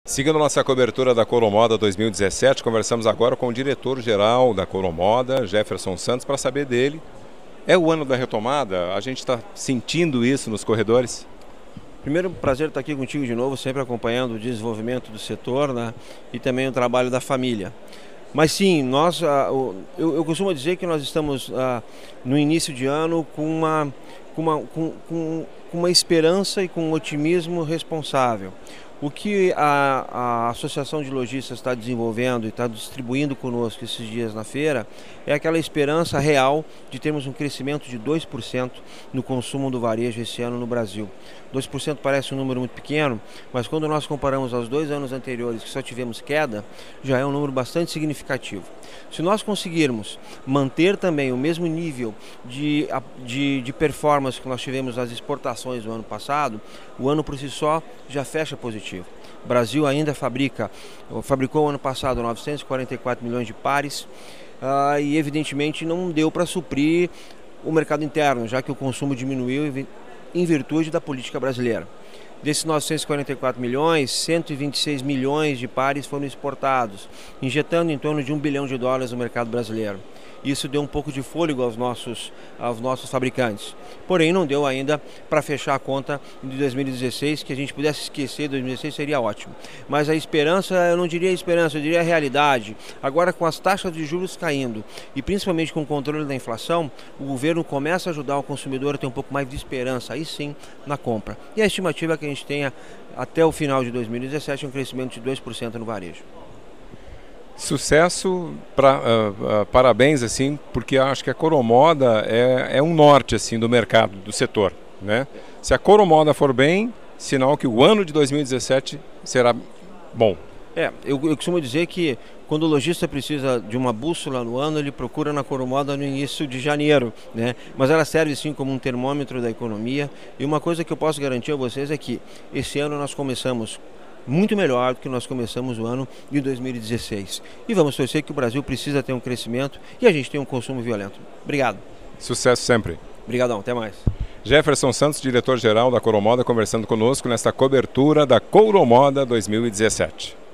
Seguindo nossa cobertura da Coromoda 2017, conversamos agora com o diretor-geral da Coromoda, Jefferson Santos, para saber dele. É o ano da retomada? A gente está sentindo isso nos corredores? Primeiro, prazer estar aqui contigo de novo, sempre acompanhando o desenvolvimento do setor, né, e também o trabalho da família. Mas sim, eu costumo dizer que nós estamos no início de ano com uma esperança e com um otimismo responsável. O que a Associação de Lojistas está desenvolvendo e está distribuindo conosco esses dias na feira é aquela esperança real de termos um crescimento de 2% no consumo do varejo esse ano no Brasil. 2% parece um número muito pequeno, mas quando nós comparamos aos 2 anos anteriores, que só tivemos queda, já é um número bastante significativo. Se nós conseguirmos manter também o mesmo nível de performance que nós tivemos nas exportações no ano passado, o ano por si só já fecha positivo. O Brasil ainda fabricou ano passado 944 milhões de pares e evidentemente não deu para suprir o mercado interno, já que o consumo diminuiu em virtude da política brasileira. Desses 944 milhões, 126 milhões de pares foram exportados, injetando em torno de $1 bilhão no mercado brasileiro. Isso deu um pouco de fôlego aos nossos fabricantes. Porém, não deu ainda para fechar a conta de 2016, que a gente pudesse esquecer 2016 seria ótimo. Mas a esperança, eu não diria esperança, eu diria realidade. Agora, com as taxas de juros caindo e principalmente com o controle da inflação, o governo começa a ajudar o consumidor a ter um pouco mais de esperança, aí sim, na compra. E a estimativa é que a gente tenha, até o final de 2017, um crescimento de 2% no varejo. Sucesso, parabéns, assim, porque acho que a Coromoda é um norte assim, do mercado, do setor, né? Se a Coromoda for bem, sinal que o ano de 2017 será bom. Eu costumo dizer que quando o lojista precisa de uma bússola no ano, ele procura na Coromoda no início de janeiro, né? Mas ela serve sim como um termômetro da economia, e uma coisa que eu posso garantir a vocês é que esse ano nós começamos muito melhor do que nós começamos o ano de 2016. E vamos torcer que o Brasil precisa ter um crescimento e a gente tem um consumo violento. Obrigado. Sucesso sempre. Obrigadão, até mais. Jefferson Santos, diretor-geral da Coromoda, conversando conosco nesta cobertura da Coromoda 2017.